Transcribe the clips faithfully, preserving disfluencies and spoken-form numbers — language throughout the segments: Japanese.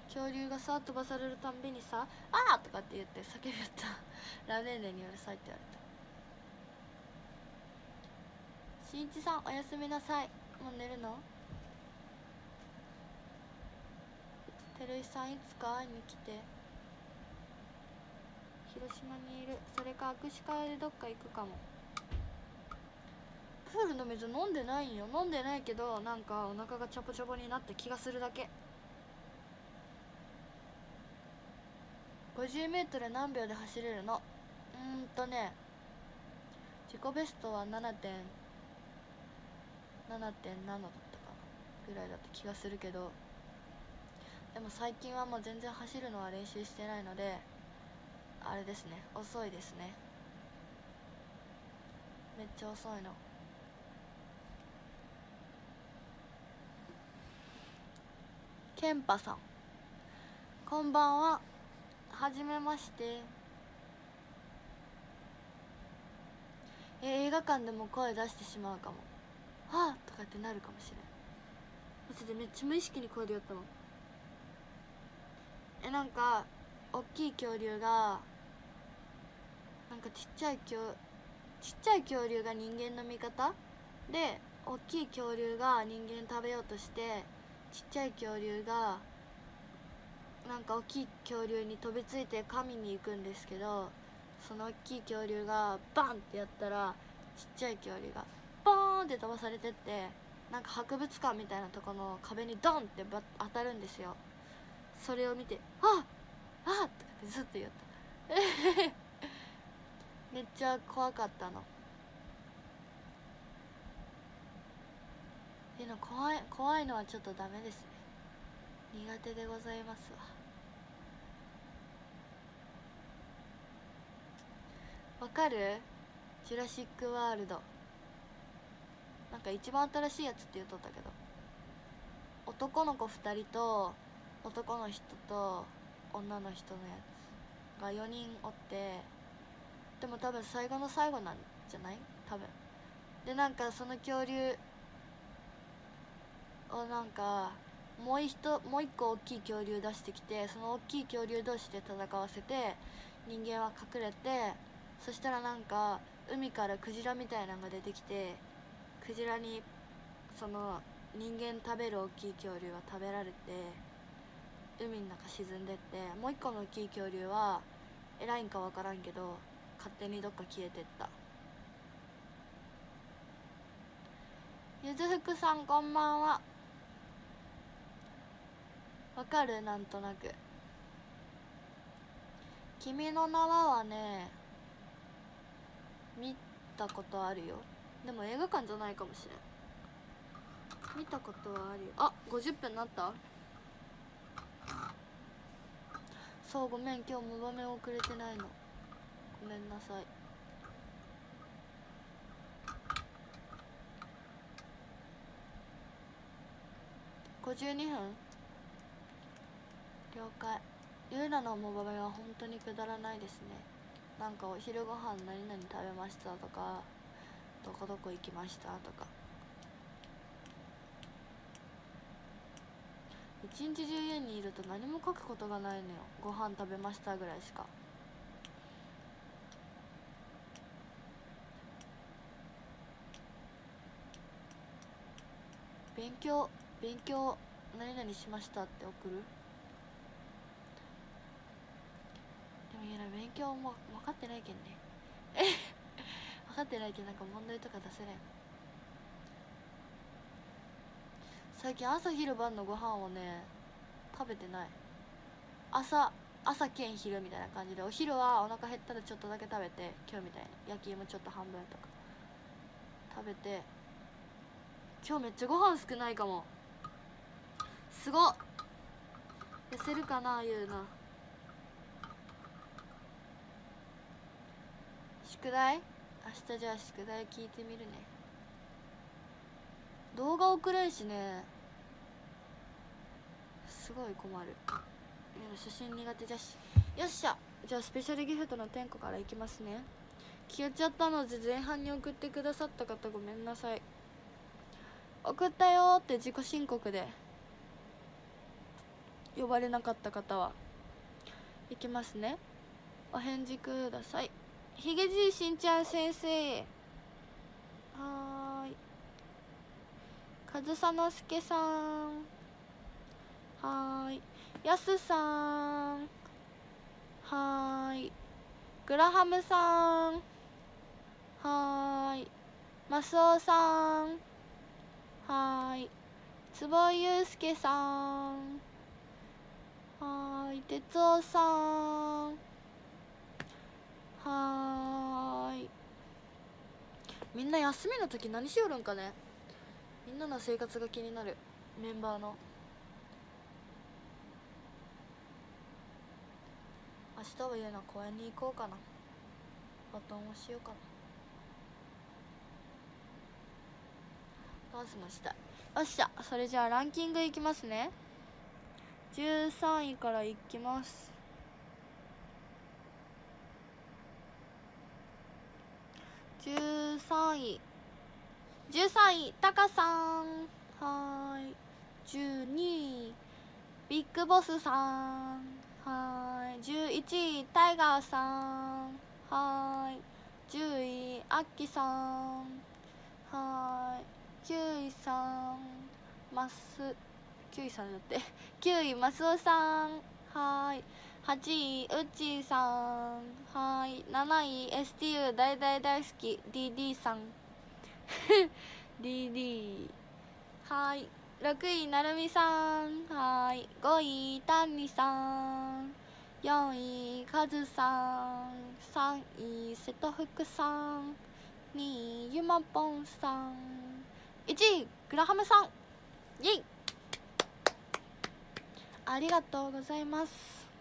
恐竜がさ飛ばされるたんびにさ「あー!」とかって言って叫びよったラネーネにうるさいって言われた。しんいちさんおやすみなさい。もう寝るの？てるいさんいつか会いに来て。広島にいる。それか握手会でどっか行くかも。プールの水飲んでないんよ。飲んでないけどなんかお腹がチャポチャポになって気がするだけ。ごじゅうメートル何秒で走れるの？うーんとね自己ベストは ななてんななだったかなぐらいだった気がするけど、でも最近はもう全然走るのは練習してないのであれですね、遅いですね。めっちゃ遅いの。ケンパさんこんばんは。はじめまして。え映画館でも声出してしまうかも。はあとかってなるかもしれん。マジでめっちゃ無意識に声でやったの。えなんか大きい恐竜がなんかちっちゃい恐ちっちゃい恐竜が人間の味方で、大きい恐竜が人間食べようとしてちっちゃい恐竜がなんか大きい恐竜に飛びついて噛みに行くんですけど、その大きい恐竜がバンってやったらちっちゃい恐竜がボーンって飛ばされてって、なんか博物館みたいなとこの壁にドンってば当たるんですよ。それを見て「あっあっ!」とかってずっと言っためっちゃ怖かったの。でも怖い怖いのはちょっとダメですね。苦手でございますわ。わかる？ジュラシック・ワールドなんか一番新しいやつって言うとったけど、男の子ふたりと男の人と女の人のやつがよにんおって、でも多分最後の最後なんじゃない？多分でなんかその恐竜をなんかもう一もう一個大きい恐竜出してきて、その大きい恐竜同士で戦わせて人間は隠れて、そしたらなんか海からクジラみたいなのが出てきて、クジラにその人間食べる大きい恐竜は食べられて海の中沈んでって、もう一個の大きい恐竜は偉いんか分からんけど勝手にどっか消えてった。ゆずふくさんこんばんは。わかる？なんとなく。君の名ははね見たことあるよ。でも映画館じゃないかもしれん。見たことはあるよ。あ、ごじゅっぷんなった。そうごめん、今日も場面遅れてないの、ごめんなさい。ごじゅうにふん了解。ゆうなのモバメは本当にくだらないですね。なんかお昼ご飯何々食べましたとか、どこどこ行きましたとか、一日中家にいると何も書くことがないのよ。ご飯食べましたぐらいしか。勉強勉強何々しましたって送る。でもいやな、勉強も分かってないけんね分かってないけんなんか問題とか出せれん。最近朝昼晩のご飯をね食べてない。朝朝兼昼みたいな感じで、お昼はお腹減ったらちょっとだけ食べて、今日みたいに焼き芋ちょっと半分とか食べて。今日めっちゃご飯少ないかも。すごっ。痩せるかなゆうな。宿題明日じゃあ宿題聞いてみるね。動画送れんしね、すごい困る。いや写真苦手じゃし。よっしゃ、じゃあスペシャルギフトの天子からいきますね。消えちゃったので前半に送ってくださった方ごめんなさい。送ったよーって自己申告で呼ばれなかった方は。いきますね、お返事ください。ひげじいしんちゃん先生、はーい。かずさのすけさん、はーい。やすさん、はーい。グラハムさん、はーい。マスオさん、はーい。坪井祐介さん、はーい。哲夫さん、はーい。みんな休みの時何しよるんかね。みんなの生活が気になる。メンバーの明日は家の公園に行こうかな。バトンをしようかな。ダンスもしたい。よっしゃ、それじゃあランキングいきますね。じゅうさんいからいきます。じゅうさんい、じゅうさんいタカさん、はーい。じゅうにいビッグボスさん、はーい。じゅういちいタイガーさん、はーい。じゅういアッキさん、はーい。きゅういさんマスきゅういさんだってきゅういマスオさん、はーい。はちいウッチーさん、はーい。なない エスティーユー 大大大好き ディーディー さんディーディー、 はーい。ろくいなるみさん、はーい。ごいたんみさん、よんいかずさん、さんいせとふくさん、にいゆまぽんさん、いちいグラハムさん、イェイ、ありがとうございます。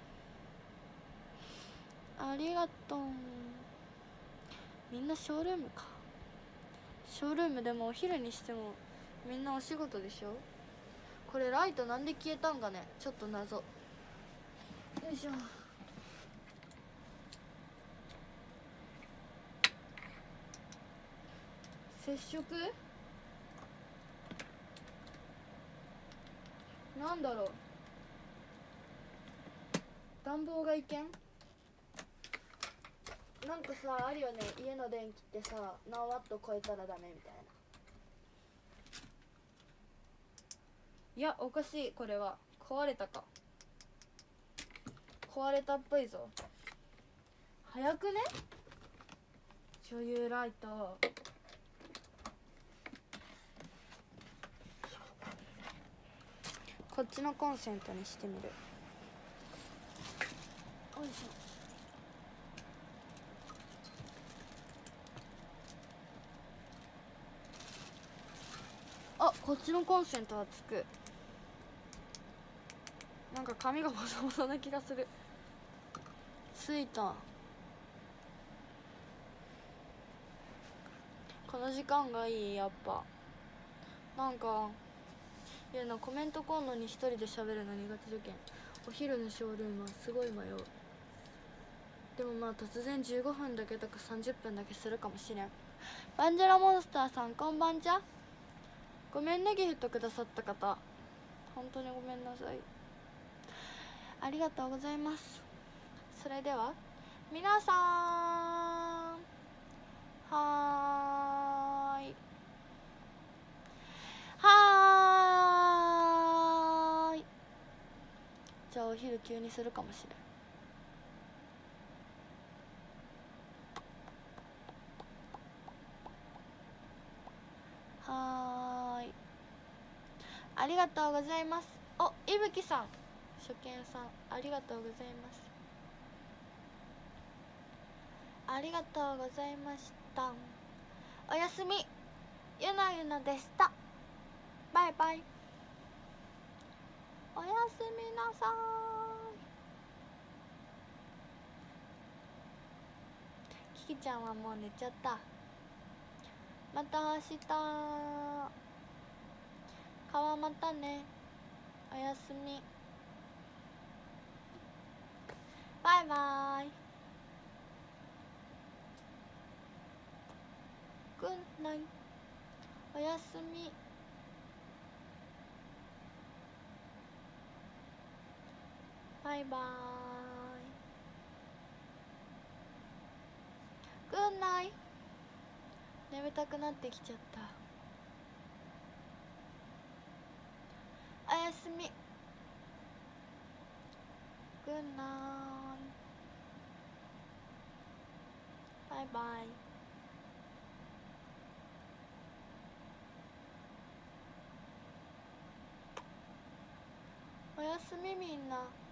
ありがとう。みんなショールームか。ショールームでもお昼にしてもみんなお仕事でしょ。これライトなんで消えたんかね、ちょっと謎。よいしょ。接触なんだろう、暖房がいけん。なんかさあるよね、家の電気ってさ何ワット超えたらダメみたいな。いやおかしい、これは壊れたか、壊れたっぽいぞ。早くね、女優ライト。こっちのコンセントにしてみる。よいしょ。あ、こっちのコンセントはつく。なんか髪がボサボサな気がする。ついた。この時間がいい、やっぱ。なんかいやな、コメントコンロに一人で喋るの苦手じゃけん。お昼のショールームはすごい迷う。でもまあ突然じゅうごふんだけとかさんじゅっぷんだけするかもしれん。バンジェラモンスターさん、こんばんじゃ。ごめんね、ギフトくださった方、本当にごめんなさい。ありがとうございます。それでは皆さん、はーいはーい。じゃあお昼急にするかもしれん。はーい、ありがとうございます。お、いぶきさん、初見さん、ありがとうございます。ありがとうございました。おやすみ、ゆなゆなでした。バイバイ。おやすみなさーい。キキちゃんはもう寝ちゃった。また明日。川またね。おやすみ。バイバイ。グッナイ。おやすみ。 バイバイ。グッナイ。眠たくなってきちゃった。おやすみ。グッナイ。バイバイ。おやすみみんな。